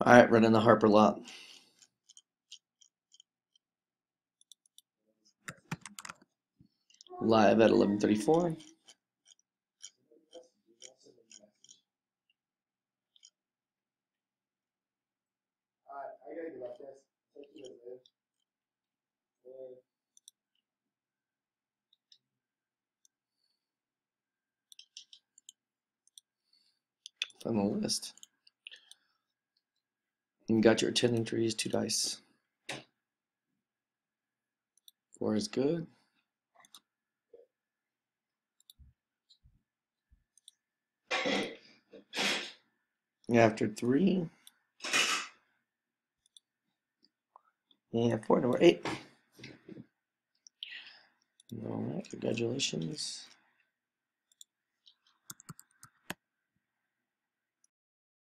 All right, running the Harper lot. Live at 11:34. On the list. You got your 10 entries, 2 dice. 4 is good. After 3. And 4, number 8. All right, congratulations.